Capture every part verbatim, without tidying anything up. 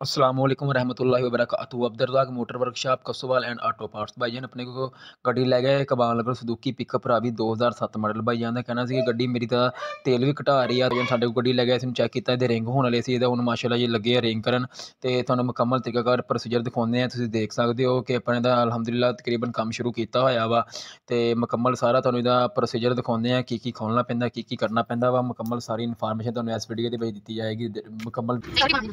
अस्सलाम वालेकुम रहमतुल्लाहि व बरकातुहू। Abdurrazzaq motor workshop Kassowal and auto parts. भाईजान अपने को गड्डी लै गए कबाल नगर सुजुकी पिकअप रावी दो हज़ार सत्त मॉडल। भाईजान का कहना सी कि गड्डी मेरी तो तेल भी घटा रही है। भाईजान साडे कोल गड्डी लै गए इसनूं चैक किया इहदे रिंग होने वाले सी इहदा हुण माशाअल्लाह जी लगे रिंग करन ते तुहानूं मुकम्मल तरीकाकार प्रोसीजर दिखाउने हैं। तुसीं देख सकदे हो कि अपने दा अलहमदुलिल्लाह तकरीबन काम शुरू किया होया वा ते मुकम्मल सारा तुहानूं इहदा प्रोसीजर दिखाउने हैं की की खोलना पैंदा की की करना पैंदा वा। मुकम्मल सारी इन्फॉर्मेशन तुहानूं इस वीडियो दे विच दित्ती जाएगी। मुकम्मल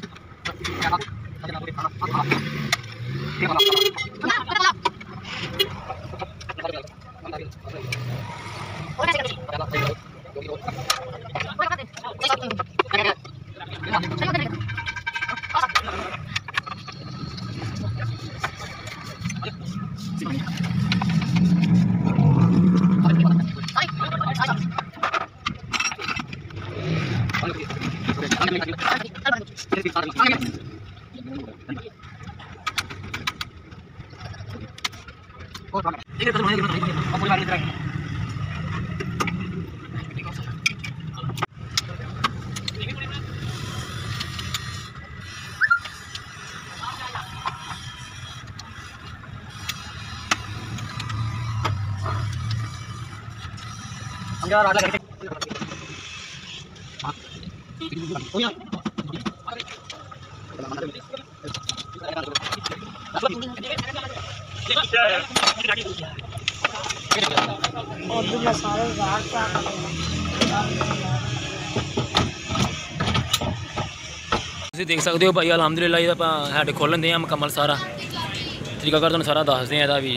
तुसीं देख सकते हो भाई अलहमदुलिल्लाह ये हैड खोलन दे मुकम्मल सारा तरीकाकार तुहानूं सारा दसदे हैं भी।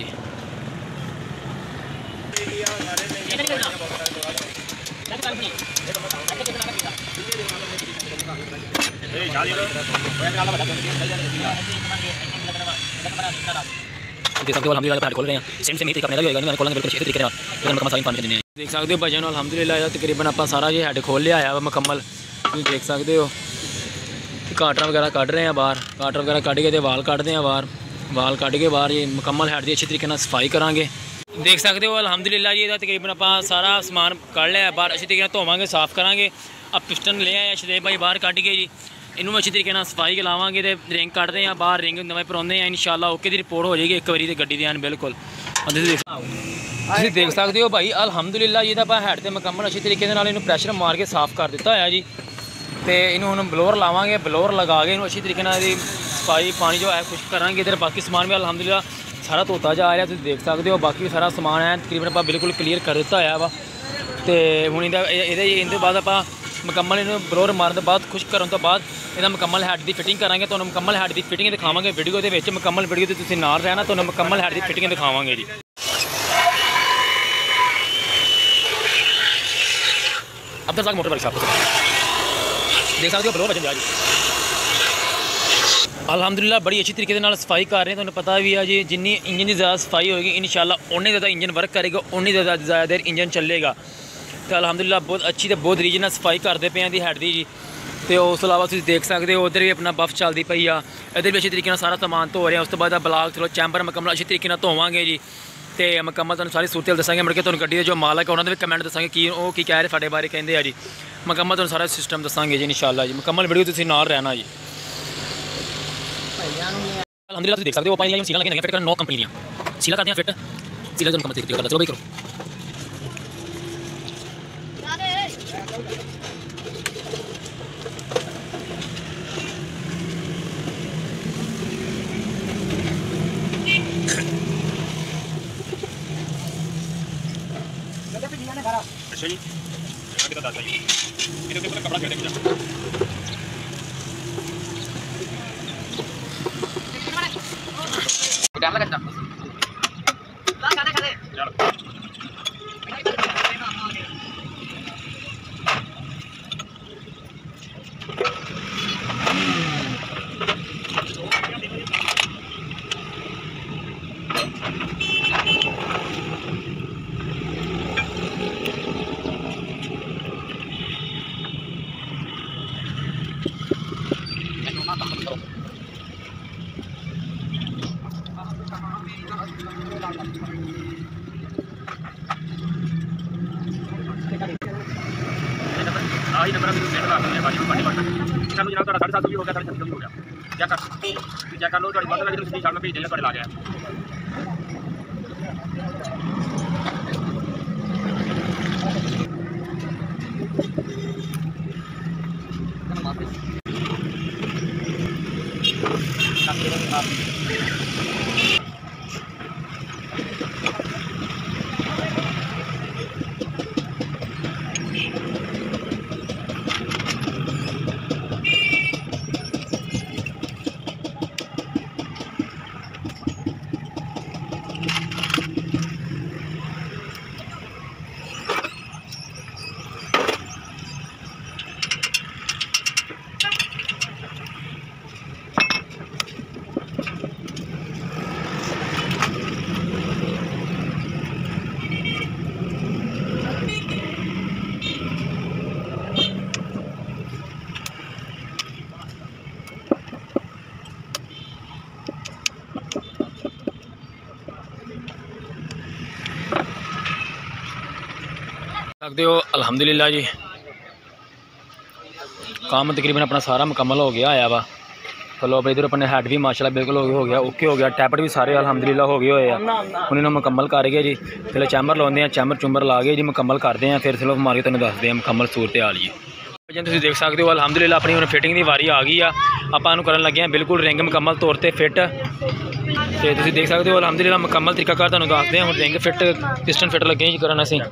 देख सकते हो अलहमदुलिल्लाह खोल रहे हैं सेम सेम ही तरीका अपने होगा नहीं खोलेंगे बिल्कुल अच्छे तरीके से मुकम्मल सारी इन्फॉर्मेशन देंगे। देख सकते हो भाईजान अलहमदुलिल्लाह तकरीबन आप सारा ये हैड खोल लिया है मुकम्मल। तुम देख सकते हो काटरा वगैरह कढ़ रहे हैं बाहर काटर वगैरह कढ़ के वाल कढ़ते हैं बाहर वाल कढ़ के बाहर ये मुकम्मल हैड की अच्छी तरीके से सफाई करांगे। देख सकते हो अलहमदुलिल्लाह ये तकरीबन आप सारा समान कढ़ लिया बाहर अच्छी तरीके धोवांगे साफ करांगे। अब पिस्टन ले आए शदेब भाई बाहर कढ़ के जी इनू अच्छी तरीके सफाई लावांगे तो रिंग कढ़ते हैं बाहर रिंग नवे परवाने हैं इंशाल्लाह ओके दी रिपोर्ट हो जाएगी एक बारी तो गड्डी दी बिल्कुल। तुसीं देख सकते हो भाई अलहमदुलिल्लाह ये हैड तो मुकम्मल अच्छी तरीके इनू प्रैशर मार के साफ कर दिता है जी। तो इनू हम ब्लोअर लावांगे ब्लोअर लगा के इनू अच्छी तरीके सफाई पानी जो है खुश्क करांगे। इधर बाकी समान भी अलहमदुलिल्लाह सारा धोता जा रहा तुसीं देख सकते हो बाकी सारा समान है तकरीबन आप बिल्कुल क्लीयर कर दिता है वा। तो हुण इहदे बाद आप मुकम्मल इन्हूं ब्लोअर मारन के बाद खुश्क करन तो बाद इहदा मुकम्मल हैड की फिटिंग करांगे। तुहानूं मुकम्मल हैड की फिटिंग दिखावांगे वीडियो दे विच मुकम्मल वीडियो ते तुसीं नाल रहना तुहानूं मुकम्मल हैड की फिटिंग दिखावांगे जी। अब्दुर्रज़ाक मोटर वर्कशॉप देख सकते हो ब्लोअर बजन जी अलहमदुलिल्लाह बड़ी अच्छी तरीके सफाई कर रहे हैं। तुहानूं पता भी है जी जिन्नी इंजन की ज़्यादा सफाई होगी इंशाल्लाह उन्नी ज़्यादा इंजन वर्क करेगा उन्नी ज़्यादा ज़्यादा देर इंजन चलेगा। तो अलहमदुलिल्लाह बहुत अच्छी तो बहुत रीजन सफाई करते पे हैं हैड की जी। तो उस अलावा तुम देख सकते हो उधर भी अपना बफ चलती पई आ इधर भी अच्छी तरीके सारा समान धो रहे हैं। उस तो बाद ब्लॉक चलो चैंबर मुकम्मल अच्छी तरीके धोवांगे जी। तो मुकम्मल तुहानूं सारी सूरत दसांगे मुड़ के तुहानूं गड्डी जो मालक है उन्होंने भी कमेंट दसांगे कि वो की कह रहे साडे बारे कहते हैं जी। मुकम्मल तुहानूं सारा सिस्टम दसांगे जी इंशाल्लाह जी मुकम्मल वीडियो तुसीं नाल रहना जी। अलहमदुलिल्लाह तुसीं देख सकते हो पानी सीला लगे फिट कर नौ कंपनी दी सीला करते हैं फिट सीला तुहानूं मुकम्मल तरीके चलो भाई करो। अच्छा जी kita data ini itu kita कपड़ा फेंक देंगे udah lagi dah kada kada चलो आज नंबर अभी सेट लगा दिया बाजी को पानी पड़ता है। मुझे ना तो साढ़े सात सौ भी हो गया साढ़े छः सौ भी हो गया। चेक कर चेक कर लो थोड़ी बात लगी तो शाम में भेज देना थोड़े ला गया सकते हो। अल्हम्दुलिल्लाह जी काम तकरीबन अपना सारा मुकम्मल हो गया आया वा। चलो अब इधर अपने हैड भी माशाल्लाह बिल्कुल हो गया ओके हो गया। टैपट भी सारे अल्हम्दुलिल्लाह हो गए हुए हैं उन्होंने मुकम्मल कर गए जी। चलो चैम्बर लाते हैं चैम्बर चुम्बर ला गए जी मुकम्मल करते हैं फिर चलो मार के तुम दसते हैं मुकम्मल सूरत हाल जी। तुम देख सकते हो अल्हम्दुलिल्लाह अपनी हम फिटिंग की वारी आ गई आ आपां करन लगे हैं बिल्कुल रिंग मुकम्मल तौर पर फिट। तो तुम देख सकते हो अल्हम्दुलिल्लाह मुकम्मल तरीका कार तुहानूं दसदे हैं। हुण रिंग फिट पिस्टन फिट लगे जी करन असीं।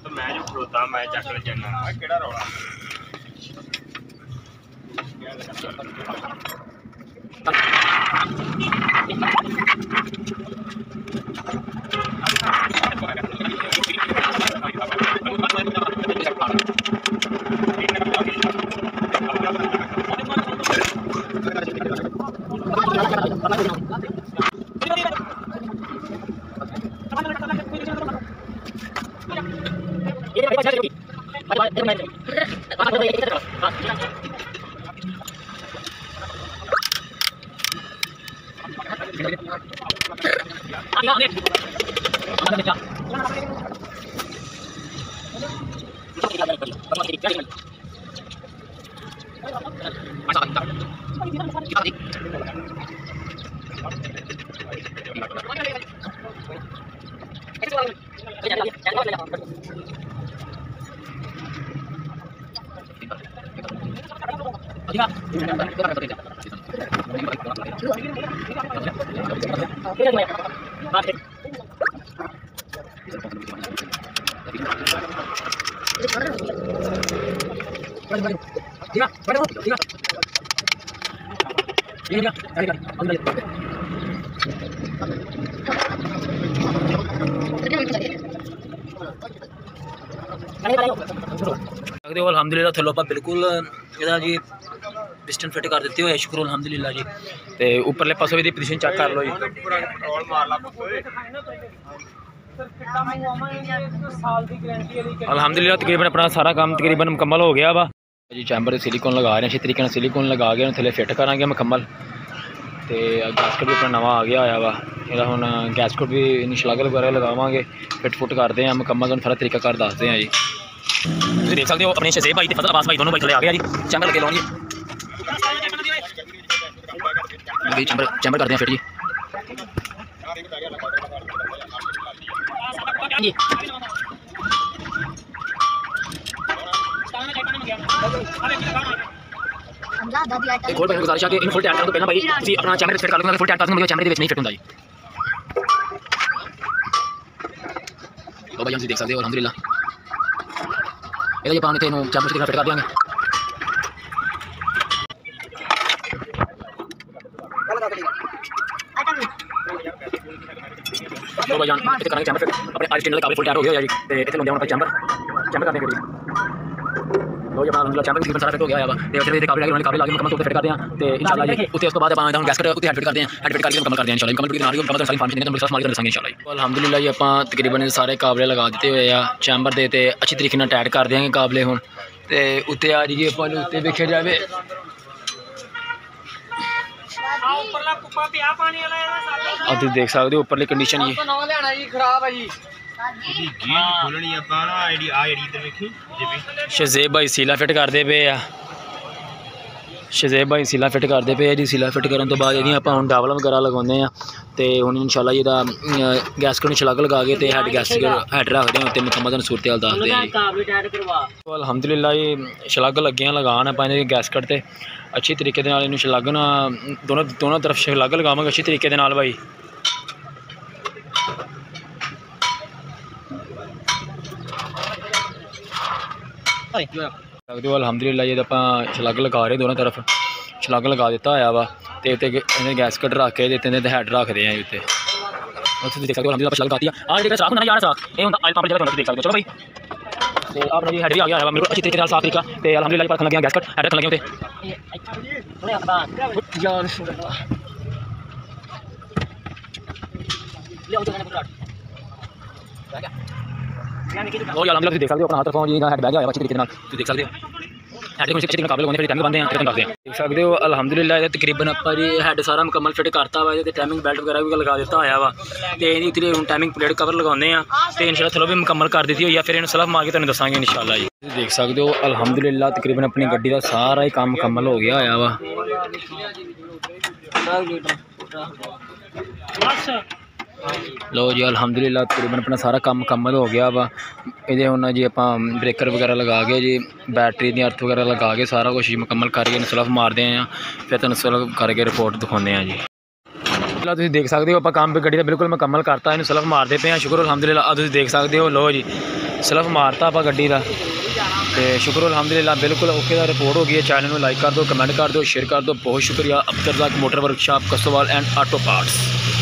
अल्हम्दुलिल्लाह थल्लों आप बिल्कुल इहदा जी पिस्टन फिट कर दिते हुए शुक्र अल्हम्दुलिल्लाह जी। तो उपरले पासों भी पोजीशन चेक कर लो जी। अल्हम्दुलिल्लाह तकरीबन अपना सारा काम तकरीबन मुकम्मल हो गया वा जी। चैम्बर सिलिकॉन लगा रहे हैं अच्छे तरीके सिलिकॉन लगा के थले फिट करांगे मुकम्मल। तो गैसकट भी अपना नवा आ गया आया वा ਇਹਦਾ ਹੁਣ गैसकट भी शलागल वगैरह लगावांगे फिट फुट करते हैं मुकम्मल तुहानूं सारा तरीका कार दसदे हैं जी। तुसीं देख सकते हो अपने शज़ेब भाई ते फजल अब्बास भाई दोनों भाई थले आ गया जी चैम्बर लगे लाउण जी। चैम्बर चैम्बर करते हैं फिट जी। एक और भाई गुजारिश है कि इन फुल टैप करने तो पहला भाई तुसीं अपना चैम्बर फिट कर लो फुल टैप कर दूंगा चैम्बर दे विच नहीं फिट हुंदा जी। तो भाई हम देख सकते हो अल्हम्दुलिल्लाह ਇਹਦਾ ਜੇ ਪਾਣੀ ਤੇ ਇਹਨੂੰ ਚਮਚ ਨਾਲ ਫਿਟ ਕਰ ਦਿਆਂਗੇ। ਲੋ ਭਾਈ ਜਾਨ ਇੱਥੇ ਕਰਾਂਗੇ ਚੈਂਬਰ ਫਿਟ ਆਪਣੇ ਆਰ ਸਟੈਂਡ ਵਾਲੇ ਕਾਬਲ ਫੁੱਲ ਟੈਟ ਹੋ ਗਿਆ ਜੀ। ਤੇ ਇੱਥੇ ਲਾਉਂਦੇ ਹੁਣ ਆਪਾਂ ਚੈਂਬਰ ਚੈਂਬਰ ਕਰਦੇ ਹਾਂ ਲੋ ਜੀ ਆਪਣਾ ਅਲਹਮਦੁਲਿल्लाह ਚੈਂਬਰ ਤਕਰੀਬਨ ਸਾਰਾ ਫਿਟ ਹੋ ਗਿਆ ਵਾ। ਤੇ ਫਿਰ ਇਹਦੇ ਕਾਬਲ ਲਾਗੇ ਉਹਨਾਂ ਕਾਬਲ ਲਾਗੇ ਮੁਕੰਮਲ ਤੌਰ ਤੇ ਫਿਟ ਕਰਦੇ ਹਾਂ। ਤੇ ਇਨਸ਼ਾਅੱਲਾ ਜੀ ਉੱਤੇ ਉਸ ਤੋਂ ਬਾਅਦ ਆਪਾਂ ਇਹਦਾ ਹੁਣ ਗੈਸਕਟ ਉੱਤੇ ਹੈਡ ਫਿਟ ਕਰਦੇ ਹਾਂ ਹੈਡ ਫਿਟ ਕਰਕੇ ਮੁਕੰਮਲ ਕਰਦੇ ਹਾਂ ਇਨਸ਼ਾਅੱਲਾ ਮੁਕੰਮਲ ਵੀਡੀਓ ਨਾਲ ਹੀ ਮੁਕੰਮਲ ਸਾਰੀ ਇਨਫੋਰਮੇਸ਼ਨ ਤੁਹਾਨੂੰ ਸਾਰੀ ਮਾਲੀ ਦੱਸਾਂਗੇ ਇਨਸ਼ਾਅੱਲਾ ਜੀ। ਅਲਹਮਦੁਲਿल्लाह ਜੀ ਆਪਾਂ ਤਕਰੀਬਨ ਸਾਰੇ ਕਾਬਲੇ ਲਗਾ ਦਿੱਤੇ ਹੋਏ ਆ ਚੈਂਬਰ ਦੇ ਤੇ ਅੱਛੀ ਤਰੀਕੇ ਨਾਲ ਟੈਟ ਕਰ ਦਿਆਂਗੇ ਕਾਬਲੇ ਹੁਣ। ਤੇ ਉੱਤੇ ਆ ਜੀ ਆਪਾਂ ਨੂੰ ਉੱਤੇ ਵੇਖਿਆ ਜਾਵੇ आप देख सकते हो उपरली कंडीशन ये शज़ेब भाई सीला फिट करते पे आ ਸ਼ਜ਼ੇਬ ਭਾਈ ਸੀਲਾ ਫਿੱਟ ਕਰਦੇ ਪਏ ਜੀ। ਸੀਲਾ ਫਿੱਟ ਕਰਨ ਤੋਂ ਬਾਅਦ ਇਹਦੀਆਂ ਆਪਾਂ ਹੁਣ ਡਾਵਲਾਂ ਵਗੈਰਾ ਲਗਾਉਂਦੇ ਆ ਤੇ ਹੁਣ ਇਨਸ਼ਾਅੱਲਾ ਇਹਦਾ ਗੈਸਕਟ ਨੂੰ ਛਲਗ ਲਗਾ ਕੇ ਤੇ ਹੈਡ ਗੈਸਕਟ ਹੈਡ ਰੱਖਦੇ ਹਾਂ ਤੇ ਮੁਕੰਮਲ ਸੂਰਤ ਹਾਲ ਦੱਸਦੇ ਆ ਜੀ। ਅਲਹਮਦੁਲਿਲਾ ਇਹ ਛਲਗ ਲੱਗੀਆਂ ਲਗਾਉਣ ਆਪਾਂ ਇਹਦੇ ਗੈਸਕਟ ਤੇ ਅੱਛੀ ਤਰੀਕੇ ਦੇ ਨਾਲ ਇਹਨੂੰ ਛਲਗ ਨਾ ਦੋਨੋਂ ਦੋਨੋਂ ਤਰਫ ਛਲਗ ਲਗਾਵਾਂਗੇ ਅੱਛੀ ਤਰੀਕੇ ਦੇ ਨਾਲ ਭਾਈ। ਸਕਦੇ ਹੋ ਅਲਹਮਦੁਲਿਲਾ ਇਹ ਆਪਾਂ ਛਲਗ ਲਗਾ ਰਹੇ ਦੋਨੋਂ ਤਰਫ ਛਲਗ ਲਗਾ ਦਿੱਤਾ ਹੋਇਆ ਵਾ ਤੇ ਉੱਤੇ ਇਹਨੇ ਗੈਸਕਟ ਰੱਖ ਕੇ ਦਿੱਤੇ ਨੇ ਤੇ ਹੈਡ ਰੱਖਦੇ ਆ ਉੱਤੇ ਉੱਥੇ ਦੇਖ ਸਕਦੇ ਹੋ ਅਲਹਮਦੁਲਿਲਾ ਆਪਾਂ ਛਲਗ ਲਗਾਤੀ ਆ। ਆਹ ਜਿਹੜਾ ਸਾਖ ਹੁੰਦਾ ਯਾਰ ਸਾਖ ਇਹ ਹੁੰਦਾ ਆਇਲ ਪੰਪ ਜਿਹੜਾ ਤੁਹਾਨੂੰ ਦੇਖ ਸਕਦੇ ਹੋ। ਚਲੋ ਭਾਈ ਤੇ ਆਪਣਾ ਜੀ ਹੈਡ ਵੀ ਆ ਗਿਆ ਹੈ ਮੇਰੇ ਕੋਲ ਅੱਛੀ ਤਰੀਕੇ ਨਾਲ ਸਾਫ ਤਰੀਕਾ ਤੇ ਅਲਹਮਦੁਲਿਲਾ ਆਪਾਂ ਰੱਖਣ ਲੱਗੇ ਗੈਸਕਟ ਹੈਡ ਰੱਖਣ ਲੱਗੇ ਉੱਤੇ ਉਹ ਯਾਰ ਅਲਹਮਦੁਲਿਲਾ ਤੁਸੀਂ ਦੇਖ ਸਕਦੇ ਹੋ ਆਪਣਾ ਹੱਥ ਰਖਾਓ ਜੀ ਹੈਡ ਬਹਿ ਗਿਆ ਅੱਛੀ ਤਰੀਕੇ ਨਾਲ ਤੁਸੀਂ ਦੇਖ ਸਕਦੇ ਹੋ। ਹੈਡ ਨੂੰ ਅੱਛੀ ਕਾਬਲ ਲਗਾਉਂਦੇ ਫਿਰ ਟਾਈਮਿੰਗ ਬੰਦੇ ਆ ਫਿਰ ਤੁਹਾਨੂੰ ਦੱਸਦੇ ਆ। ਦੇਖ ਸਕਦੇ ਹੋ ਅਲਹਮਦੁਲਿਲਾ ਇਹਦਾ ਤਕਰੀਬਨ ਆਪਾਂ ਜੀ ਹੈਡ ਸਾਰਾ ਮੁਕੰਮਲ ਫਿੱਟ ਕਰਤਾ ਵਾ। ਇਹਦੇ ਤੇ ਟਾਈਮਿੰਗ ਬੈਲਟ ਵਗੈਰਾ ਵੀ ਲਗਾ ਦਿੱਤਾ ਹੋਇਆ ਵਾ ਤੇ ਇਹਦੀ ਉੱਤੇ ਹੁਣ ਟਾਈਮਿੰਗ ਪਲੇਟ ਕਵਰ ਲਗਾਉਂਦੇ ਆ ਤੇ ਇਨਸ਼ਾਅੱਲਾ ਥਲੋ ਵੀ ਮੁਕੰਮਲ ਕਰ ਦਿੱਤੀ ਹੋਈ ਆ। ਫਿਰ ਇਹਨੂੰ ਸਲਫ ਮਾਰ ਕੇ ਤੁਹਾਨੂੰ ਦੱਸਾਂਗੇ ਇਨਸ਼ਾਅੱਲਾ ਜੀ। ਤੁਸੀਂ ਦੇਖ ਸਕਦੇ ਹੋ ਅਲਹਮਦੁਲਿਲਾ ਤਕਰੀਬਨ ਆਪਣੀ ਗੱਡੀ ਦਾ ਸਾਰਾ ਹੀ ਕੰਮ ਮੁਕੰਮਲ ਹੋ ਗਿਆ ਹੋਇਆ ਵਾ। ਲੋ ਜੀ ਅਲਹਮਦੁਲਿਲਾ ਤਕਰੀਬਨ ਆਪਣਾ ਸਾਰਾ ਕੰਮ ਮੁਕੰਮਲ ਹੋ ਗਿਆ ਵਾ। ਇਹਦੇ ਹੁਣ ਜੀ ਆਪਾਂ ਬ੍ਰੇਕਰ ਵਗੈਰਾ ਲਗਾ ਕੇ ਜੀ ਬੈਟਰੀ ਦੀ ਅਰਥ ਵਗੈਰਾ ਲਗਾ ਕੇ ਸਾਰਾ ਕੁਛ ਮੁਕੰਮਲ ਕਰਕੇ ਇਹਨੂੰ ਸਲਫ ਮਾਰਦੇ ਆ ਫਿਰ ਤੁਹਾਨੂੰ ਸਲਫ ਕਰਕੇ ਰਿਪੋਰਟ ਦਿਖਾਉਂਦੇ ਆ ਜੀ। ਅਲਹਮਦੁਲਿਲਾ ਤੁਸੀਂ ਦੇਖ ਸਕਦੇ ਹੋ ਆਪਾਂ ਕੰਮ ਗੱਡੀ ਦਾ ਬਿਲਕੁਲ ਮੁਕੰਮਲ ਕਰਤਾ ਇਹਨੂੰ ਸਲਫ ਮਾਰਦੇ ਪਏ ਆ। ਸ਼ੁਕਰ ਅਲਹਮਦੁਲਿਲਾ ਆ ਤੁਸੀਂ ਦੇਖ ਸਕਦੇ ਹੋ। ਲੋ ਜੀ ਸਲਫ ਮਾਰਤਾ ਆਪਾਂ ਗੱਡੀ ਦਾ ਤੇ ਸ਼ੁਕਰ ਅਲਹਮਦੁਲਿਲਾ ਬਿਲਕੁਲ ਓਕੇ ਦਾ ਰਿਪੋਰਟ ਹੋ ਗਈ ਹੈ। ਚੈਨਲ ਨੂੰ ਲਾਈਕ ਕਰ ਦਿਓ, ਕਮੈਂਟ ਕਰ ਦਿਓ, ਸ਼ੇਅਰ ਕਰ ਦਿਓ। ਬਹੁਤ ਸ਼ੁਕਰੀਆ। Abdurrazzaq motor workshop Kassowal and auto parts.